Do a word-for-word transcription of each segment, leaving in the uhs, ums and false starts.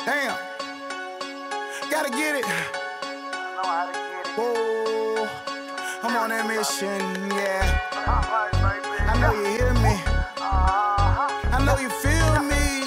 Damn. Gotta get it. Whoa. I'm on that mission, yeah. I know you hear me. I know you feel me.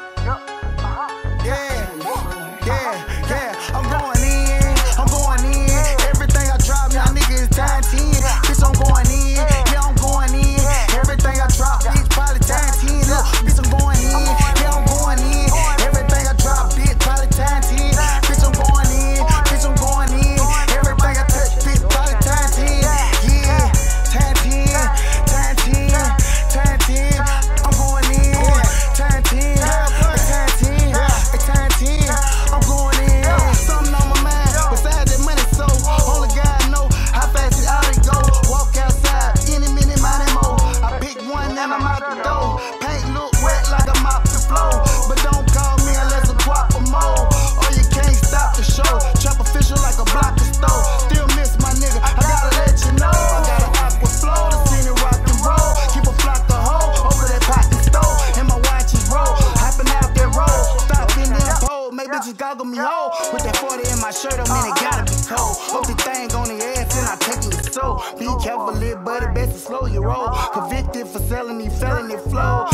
Yeah, yeah, yeah. I'm going in, I'm going in. Everything I drop, y'all niggas time ten. Bitch, I'm going in, yeah, I'm going in. Everything I drop, bitch, probably time ten. Look, bitch, I'm going in, yeah, I'm going in. Everything I drop, bitch, probably time ten. Bitch, I'm going in, bitch, I'm going in. Everything I touch, bitch, probably time ten. Yeah, time ten, time ten, time ten. I'm going in, time ten, time ten, time ten. I'm going in. Something on my mind, besides that money, so only God know how fast it ought to go. Walk outside, any minute, mighty mo. I pick one and I'm out the door. Paint look wet like I'm off the floor, but don't call me unless I'm guap or more, or you can't stop the show. Trap official like a block of stove. Still miss my nigga, I gotta let you know. I got an aqua flow, the scene it rock and roll. Keep a flock of hoe over that pot and stove, and my watch is roll. Hopping out that road, stop in that pole. Make bitches goggle me whole. With that forty in my shirt, I mean it gotta be cold. Hope the thing on the ass and I take it so. Be careful, little buddy, best to slow your roll. Convicted for selling these felony flows.